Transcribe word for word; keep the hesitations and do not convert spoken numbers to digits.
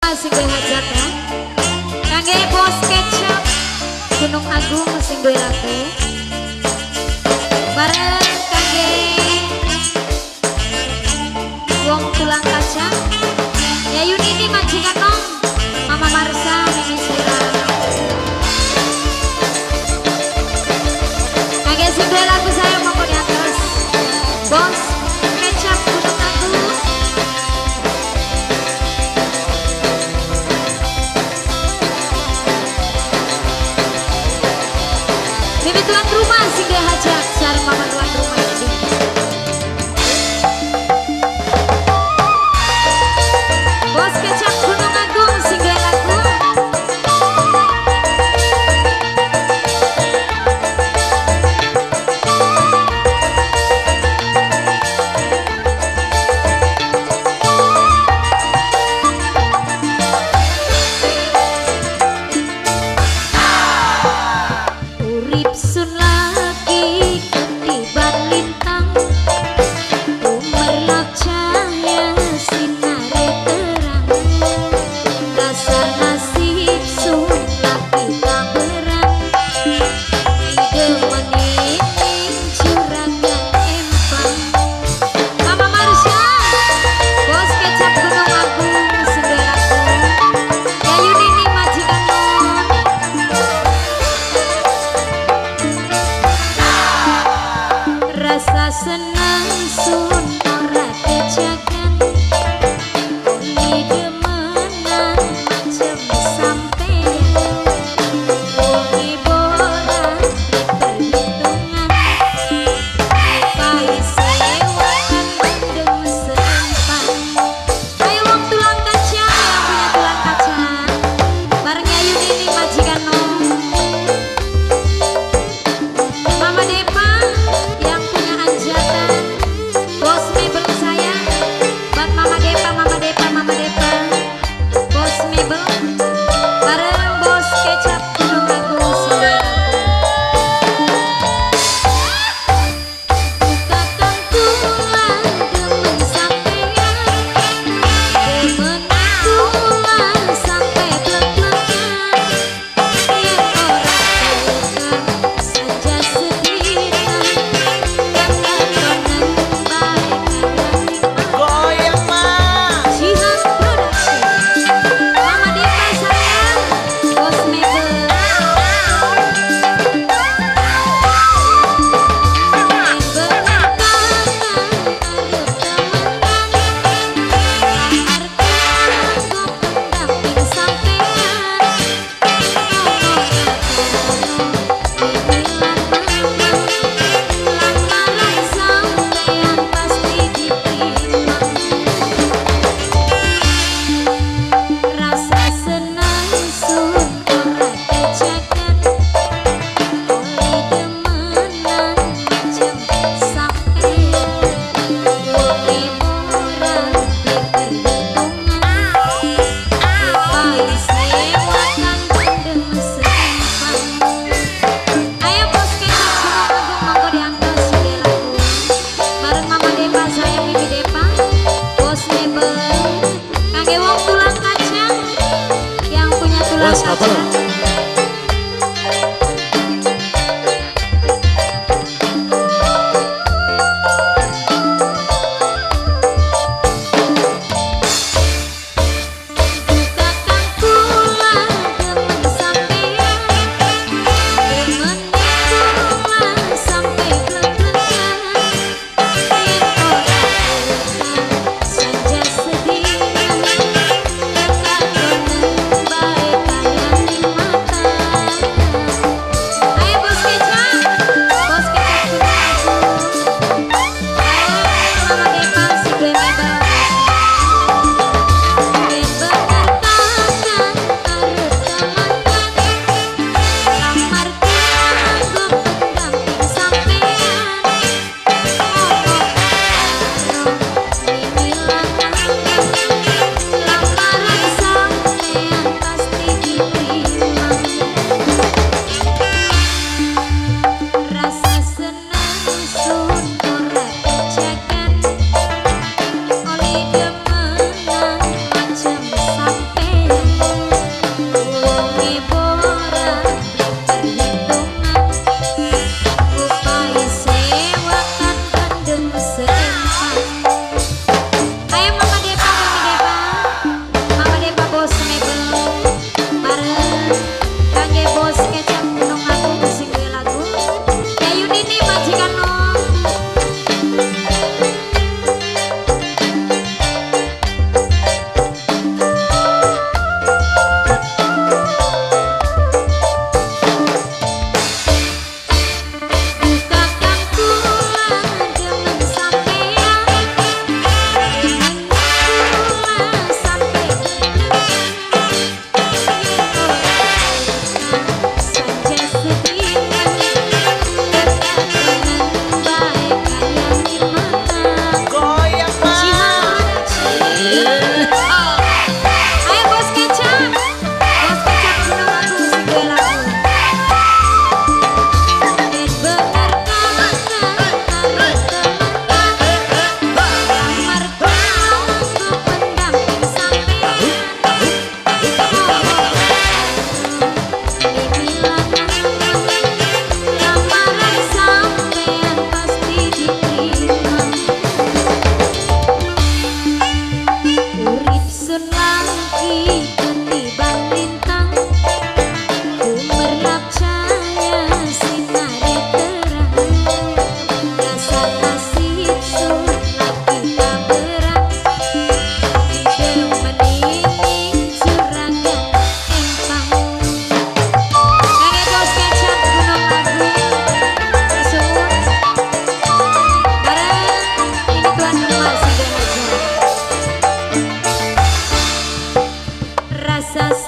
sing duwe hajat ya. Kangge bos kecap Gunung Agung sing duwe lagu. Bareng kangge wong tulang kaca. Ya Yunini majikan nong, Mama Marsa, Mimi Sira. Kangge sing duwe lagu saya monggo di atas. Bos kecap Gunung Agung. Mimi tuan rumah sing dia hajat sareng mama tuan rumah ini. Bos kecap Gunung Agung sing dia lagu. Urip sun lagi ketiban lintang, umerlap cahaya sinare terang. Dasar nasib sun lagi tak berang, ide menining juragan empang. Mama Marsha, bos kecap Gunung Agung sendelaku. Ya Yunini majikan non. Rasa senang sun ora kejagan, ini demenan macam sampeyan. Wongi borak perhitungan, pai sewakan mendem seempan. Ayo wong tulang kaca yang punya tulang kaca, barengnya Yunini majikan nong. Mama Depa yang punya hajatan, bos mebel sayang, buat Mama Depa, Mama Depa, Mama Depa, bos mebel, bareng bos kecap Gunung Agung sendiri. Bukakan tulang demen sampeyan, demen tulang sampai blek-blekan. Yen ora tekan saja sediran, kangen koneng baik kangen Goyang mah. Jihad Production. Mama Depa sayang, bos mebel. Rasa senang sun ora kejagan, oleh demenan macam sampeyan. Wongi borak perhitungan, pai sewakan mendem seempan. Ayo bos kecap Gunung Agung monggo diangkat sini lagu. Bareng Mama Depa sayang Mimi Depa, bos mebel. Kangge wong tulang kaca yang punya tulang Bos, apa? kaca. Bukakan tulang demen sampeyan, demen tulang sampai blek-blekan. Yen ora tekan saja sediran, kangen koneng baik kangen imah. biasa